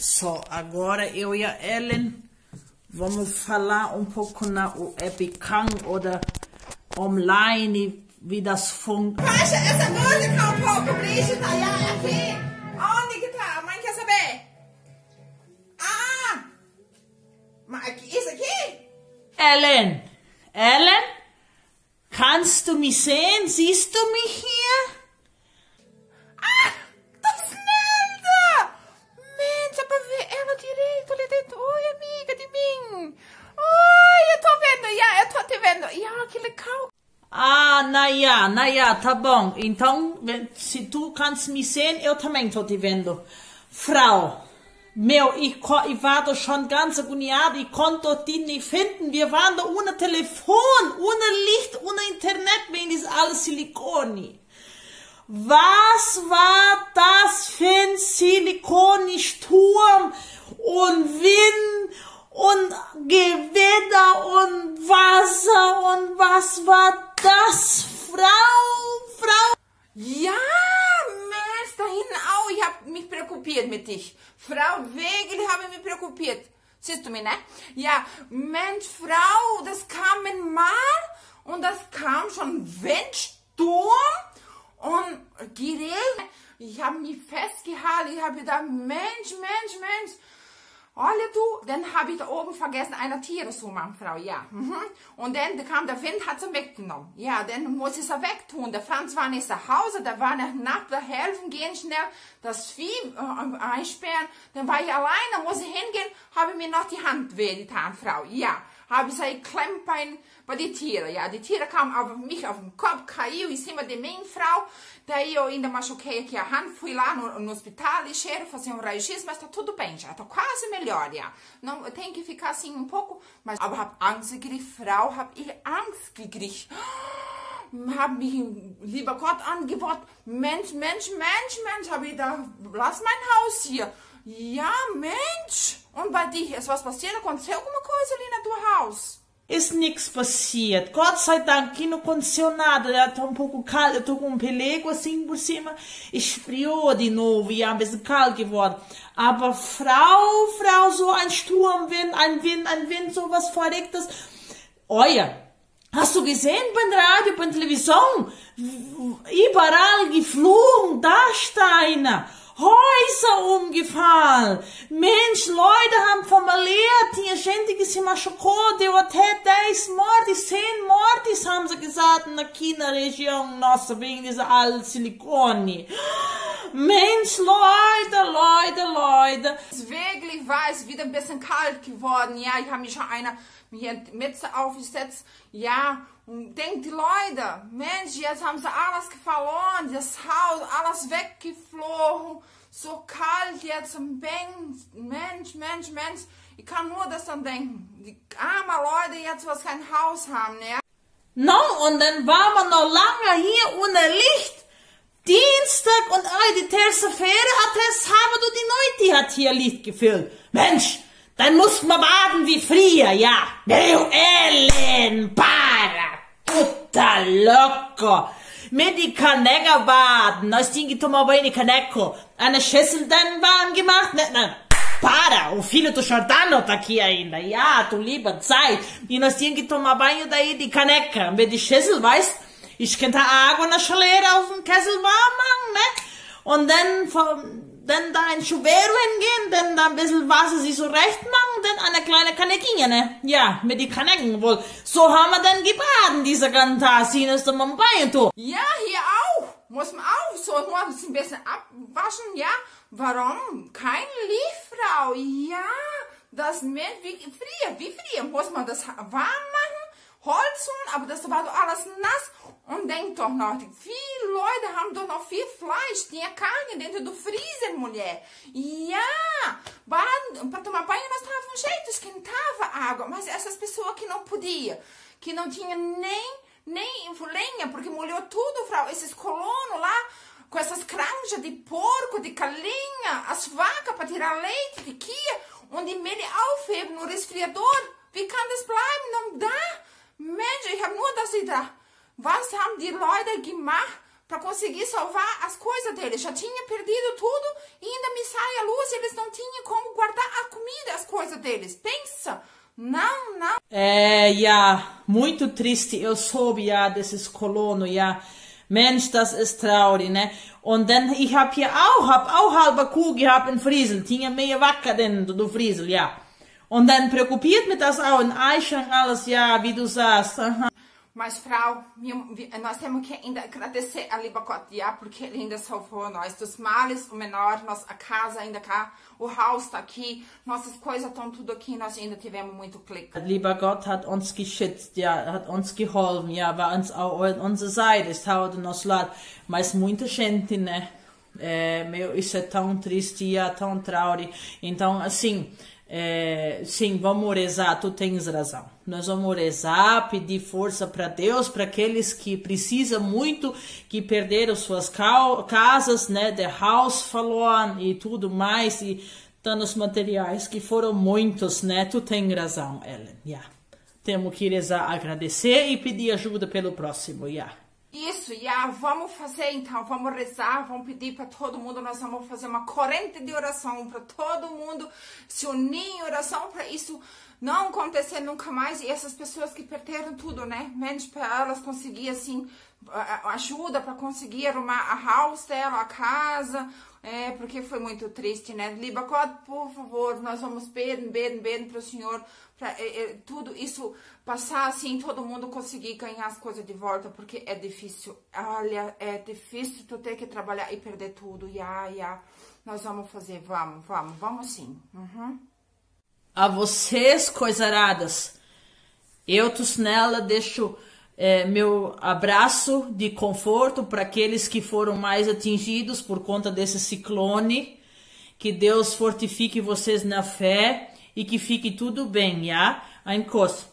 So, agora eu e a Ellen vamos falar pouco na Epicam oder online, wie das funktioniert. Baixa essa música pouco, Brigitte, aqui. Onde que tá? A mãe quer saber. Ah! Mas isso aqui? Ellen, kannst du mich sehen? Siehst du mich hier? Ah! Das nada! Mente, é pra ver ela direito ali dentro. Oi, amiga de mim. Oi, eu tô vendo. Eu tô te vendo. Que legal. Ah, naja, tá bom. Então, se tu kannst mich sehen, eu também tô te vendo. Frau, ich war doch schon ganz agoniado, ich konnte dort die nicht finden. Wir waren da ohne Telefon, ohne Licht, ohne Internet, wegen dieses alles Silikoni. Was war das für ein Silikoni-Sturm und Wind und Gewitter und Wasser und was war das, Frau? Ja, Mensch, da hinten auch. Ich habe mich preoccupiert mit dich. Frau Wegel, habe mich preoccupiert. Siehst du mich, ne? Ja, Mensch, Frau, das kam einmal und das kam schon Windsturm und Gerät. Ich habe mich festgehalten. Ich habe gedacht, Mensch. Olha du, dann habe ich da oben vergessen, eine Tiere zu machen, Frau, ja. Und dann kam der Wind, hat sie weggenommen. Ja, dann muss ich sie wegtun. Der Franz war nicht zu Hause, da war eine Nachbar helfen, gehen schnell, das Vieh einsperren. Dann war ich alleine, muss ich hingehen, habe mir noch die Hand wehgetan, Frau, ja. Habe ich sie geklemmt bei den Tieren, ja. Die Tiere kamen auf mich auf den Kopf, caiu em cima de mim, Frau. Daí eu ainda machuquei aqui a hand, fui lá no hospital, ligeiro, fazer raio-x, mas tá tudo bem já, tá quase melhor, ja. Não, tem que ficar assim pouco, mas aber hab Angst gekriegt, Frau, hab ich Angst gekriegt. Hab mich, lieber Gott, angeworfen, Mensch, hab ich da, lass mein Haus hier. Ja, Mensch. Und bei dir, ist was passiert? Aconteceu alguma coisa ali na tua house? Ist nichts passiert. Gott sei Dank, aqui não aconteceu nada. Tá pouco caldo, eu tô com pelego assim por cima. Esfriou de novo, ja, ein bisschen kalt geworden. Aber Frau, so ein Sturmwind, ein Wind, so was Verrücktes. Olha, hast du gesehen beim Radio, bei Televisão? Überall geflogen, Dachsteine. Häuser umgefallen. Mensch, Leute haben vermaliert. Tinha gente que se machucou, deu até 10 mortes, 10 mortes, haben sie gesagt, aqui na região nossa, wegen dieser alten Silikone. Mensch, Leute. Wirklich war es wieder ein bisschen kalt geworden. Ja, ich habe mich schon hier Mütze aufgesetzt. Ja, und denkt die Leute, Mensch, jetzt haben sie alles verloren, das Haus, alles weggeflogen, so kalt jetzt, Mensch. Ich kann nur das dann denken, die armen Leute jetzt, was kein Haus haben, ne? No, und dann waren wir noch lange hier ohne Licht. Dienstag und die terça-feira até sábado de noite hat hier Licht gefüllt. Mensch, dann muss man baden wie früher, ja. Meu Ellen, para, puta louco. Mit die caneca baden, nós tínhamos que tomar banho de caneco. Eine Schüssel dann warm gemacht, nein, para, o filho do Jordano tá aqui ainda, ja, tu liebe Zeit. E nós tínhamos que tomar banho daí de caneca, mit die Schüssel, weißt, ich könnte Água na chaleira auf den Kessel warm machen, ne? Und dann da in Chuveiro hingehen, dann da ein bisschen Wasser sich so recht machen, dann eine kleine Kanekinja, ne? Ja, mit die Kanecken wohl. So haben wir dann gebaden, dieser ganzen Tag, sind es dann mal Bein, du. Ja, hier auch. Muss man auch so ein bisschen abwaschen, ja? Warum? Kein Licht, Frau. Ja, das wie früher. Muss man das warm machen? Holz, aber das war doch alles nass. Und denk doch noch, viele Leute haben doch noch viel Fleisch, tinha carne dentro do freezer, mulher. Ja, para tomar banho nós tava um jeito, esquentava água, mas essas pessoas que não podiam, que não tinha nem lenha, porque molhou tudo, Frau, esses colonos lá, com essas granjas de porco, de galinha, as vacas para tirar leite de Kia, und die Milch aufheben no resfriador. Wie kann das bleiben? Não dá. Mensch, ich habe nur das gedacht. Was haben die Leute gemacht para conseguir salvar as coisas deles? Já tinha perdido tudo e ainda me sai a luz e eles não tinham como guardar. deles. Pensa. Não, não. Ja, muito triste. Eu soube, ja, desses Kolono, ja. Mensch, das ist traurig, ne? Und dann, ich hab auch halbe Kuh gehabt in Friesel. Tinha mehr Wacker denn do Friesel, ja. Und dann preocupiert mich das auch in Eichang alles, ja, wie du sagst. Mas, Frau, nós temos que ainda agradecer a Libacote, porque ele ainda salvou nós dos males, o menor, a casa ainda cá, o house tá aqui, nossas coisas estão tudo aqui, nós ainda tivemos muito clique. Lieber Gott hat uns geschützt, ja, hat uns geholfen, ja, war uns auch an unserer Seite, está do nosso lado. Mas muita gente, né? Isso é tão triste, ja, tão traurig. Então, assim, sim, vamos rezar, tu tens razão. Nós vamos rezar, pedir força para Deus, para aqueles que precisam muito, que perderam suas casas, né, the house verloren e tudo mais, e danos materiais que foram muitos, né, tu tens razão, Ellen, ja. Temos que rezar, agradecer e pedir ajuda pelo próximo, ja. Isso, vamos fazer então, vamos rezar, vamos pedir para todo mundo, nós vamos fazer uma corrente de oração para todo mundo se unir em oração para isso não acontecer nunca mais e essas pessoas que perderam tudo, né? Menos para elas conseguir assim ajuda para conseguir arrumar a house dela, a casa, porque foi muito triste, né? Libacote, por favor, nós vamos beden para o Senhor, para tudo isso passar assim, todo mundo conseguir ganhar as coisas de volta, porque é difícil. Olha, é difícil tu ter que trabalhar e perder tudo. Nós vamos fazer, vamos sim. A vocês, coisaradas, eu, Tusnella, deixo meu abraço de conforto para aqueles que foram mais atingidos por conta desse ciclone. Que Deus fortifique vocês na fé e que fique tudo bem, ja? Ein Kuss.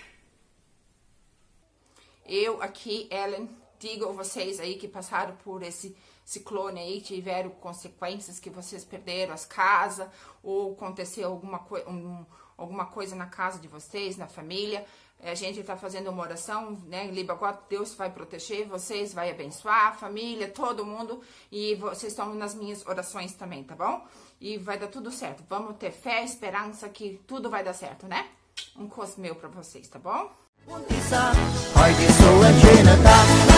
Eu aqui, Ellen, digo a vocês aí que passaram por esse ciclone aí, tiveram consequências, que vocês perderam as casas, ou aconteceu alguma coisa na casa de vocês, na família. A gente tá fazendo uma oração, né? Libacote, Deus vai proteger vocês, vai abençoar a família, todo mundo. E vocês estão nas minhas orações também, tá bom? E vai dar tudo certo. Vamos ter fé, esperança que tudo vai dar certo, né? Um cuss meu pra vocês, tá bom? Heute so ein schöner Tag.